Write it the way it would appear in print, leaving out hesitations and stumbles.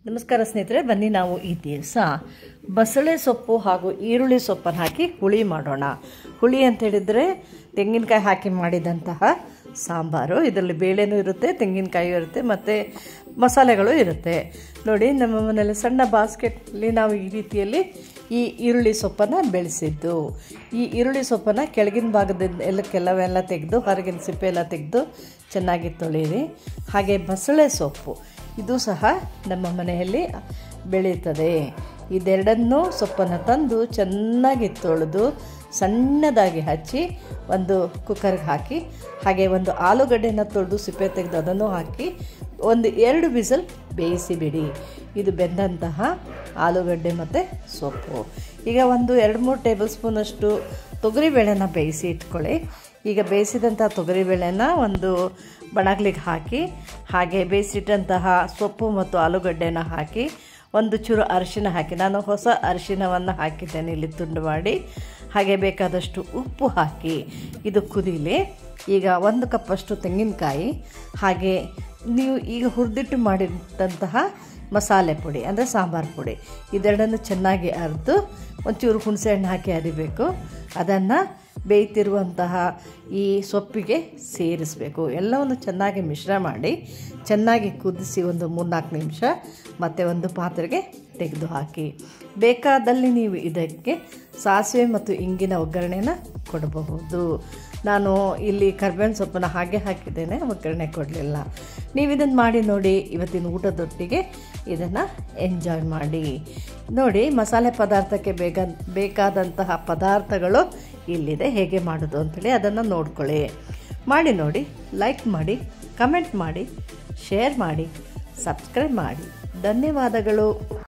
ನಮಸ್ಕಾರ ಸ್ನೇಹಿತರೆ, ಬನ್ನಿ ನಾವು ಈ ದಿವಸ ಬಸಳೆ ಸೊಪ್ಪು ಹಾಗೂ ಈರುಳ್ಳಿ ಸೊಪ್ಪನ್ನು ಹಾಕಿ ಹುಳಿ ಮಾಡೋಣ. ಹುಳಿ ಅಂತ ಹೇಳಿದರೆ ತೆಂಗಿನಕಾಯಿ ಹಾಕಿ ಮಾಡಿದಂತಹ ಸಾಂಬಾರು. ಇದರಲ್ಲಿ ಬೇಳೆನೂ ಇರುತ್ತೆ, ತೆಂಗಿನಕಾಯಿ ಇರುತ್ತೆ ಮತ್ತು ಮಸಾಲೆಗಳು ಇರುತ್ತೆ. ನೋಡಿ, ನಮ್ಮ ಮನೆಯಲ್ಲಿ ಸಣ್ಣ ಬಾಸ್ಕೆಟ್ಲಿ ನಾವು ಈ ರೀತಿಯಲ್ಲಿ ಈ ಈರುಳ್ಳಿ ಸೊಪ್ಪನ್ನು ಬೆಳೆಸಿದ್ದು. ಈ ಈರುಳ್ಳಿ ಸೊಪ್ಪನ್ನು ಕೆಳಗಿನ ಭಾಗದಿಂದ ಕೆಲವೆಲ್ಲ ತೆಗೆದು ಹೊರಗಿನ ಸಿಪ್ಪೆ ಎಲ್ಲ ತೆಗೆದು ಚೆನ್ನಾಗಿ ತೊಳೆಯಿರಿ. ಹಾಗೆ ಬಸಳೆ ಸೊಪ್ಪು ಇದು ಸಹ ನಮ್ಮ ಮನೆಯಲ್ಲಿ ಬೆಳೆಯುತ್ತದೆ. ಇದೆರಡನ್ನೂ ಸೊಪ್ಪನ್ನು ತಂದು ಚೆನ್ನಾಗಿ ತೊಳೆದು ಸಣ್ಣದಾಗಿ ಹಚ್ಚಿ ಒಂದು ಕುಕ್ಕರ್ಗೆ ಹಾಕಿ, ಹಾಗೆ ಒಂದು ಆಲೂಗಡ್ಡೆನ ತೊಳೆದು ಸಿಪ್ಪೆ ತೆಗೆದು ಅದನ್ನು ಹಾಕಿ 1-2 ವಿಸಲ್ ಬೇಯಿಸಿಬಿಡಿ. ಇದು ಬೆಂದಂತಹ ಆಲೂಗಡ್ಡೆ ಮತ್ತು ಸೊಪ್ಪು. ಈಗ 1-2-3 ಟೇಬಲ್ ಸ್ಪೂನಷ್ಟು ತೊಗರಿಬೇಳೆನ ಬೇಯಿಸಿ ಇಟ್ಕೊಳ್ಳಿ. ಈಗ ಬೇಯಿಸಿದಂಥ ತೊಗರಿಬೇಳೆನ ಒಂದು ಬಣಗ್ಲಿಗೆ ಹಾಕಿ, ಹಾಗೆ ಬೇಯಿಸಿಟ್ಟಂತಹ ಸೊಪ್ಪು ಮತ್ತು ಆಲೂಗಡ್ಡೆನ ಹಾಕಿ, ಒಂದು ಚೂರು ಅರಿಶಿನ ಹಾಕಿ, ನಾನು ಹೊಸ ಅರಿಶಿನವನ್ನು ಹಾಕಿದ್ದೇನೆ ಇಲ್ಲಿ ತುಂಡು ಮಾಡಿ. ಹಾಗೆ ಬೇಕಾದಷ್ಟು ಉಪ್ಪು ಹಾಕಿ ಇದು ಕುದೀಲಿ. ಈಗ 1 ಕಪ್ಪಷ್ಟು ತೆಂಗಿನಕಾಯಿ, ಹಾಗೆ ನೀವು ಈಗ ಹುರಿದಿಟ್ಟು ಮಾಡಿದಂತಹ ಮಸಾಲೆ ಪುಡಿ ಅಂದರೆ ಸಾಂಬಾರು ಪುಡಿ, ಇದೆರಡನ್ನು ಚೆನ್ನಾಗಿ ಅರೆದು ಒಂಚೂರು ಹುಣಸೆಹಣ್ಣು ಹಾಕಿ ಅರಿಬೇಕು. ಅದನ್ನು ಬೇಯ್ತಿರುವಂತಹ ಈ ಸೊಪ್ಪಿಗೆ ಸೇರಿಸಬೇಕು. ಎಲ್ಲವನ್ನು ಚೆನ್ನಾಗಿ ಮಿಶ್ರ ಮಾಡಿ ಚೆನ್ನಾಗಿ ಕುದಿಸಿ ಒಂದು 3-4 ನಿಮಿಷ ಮತ್ತು ಒಂದು ಪಾತ್ರೆಗೆ ತೆಗೆದು ಹಾಕಿ. ಬೇಕಾದಲ್ಲಿ ನೀವು ಇದಕ್ಕೆ ಸಾಸಿವೆ ಮತ್ತು ಇಂಗಿನ ಒಗ್ಗರಣೆನ ಕೊಡಬಹುದು. ನಾನು ಇಲ್ಲಿ ಕರಿಬೇವಿನ ಸೊಪ್ಪನ್ನು ಹಾಗೆ ಹಾಕಿದ್ದೇನೆ, ಒಗ್ಗರಣೆ ಕೊಡಲಿಲ್ಲ. ನೀವು ಇದನ್ನು ಮಾಡಿ ನೋಡಿ. ಇವತ್ತಿನ ಊಟದೊಟ್ಟಿಗೆ ಇದನ್ನು ಎಂಜಾಯ್ ಮಾಡಿ. ನೋಡಿ, ಮಸಾಲೆ ಪದಾರ್ಥಕ್ಕೆ ಬೇಕಾದಂತಹ ಪದಾರ್ಥಗಳು ಇಲ್ಲಿದೆ, ಹೇಗೆ ಮಾಡೋದು ಅಂಥೇಳಿ ಅದನ್ನು ನೋಡ್ಕೊಳ್ಳಿ. ಮಾಡಿ ನೋಡಿ, ಲೈಕ್ ಮಾಡಿ, ಕಮೆಂಟ್ ಮಾಡಿ, ಶೇರ್ ಮಾಡಿ, ಸಬ್ಸ್ಕ್ರೈಬ್ ಮಾಡಿ. ಧನ್ಯವಾದಗಳು.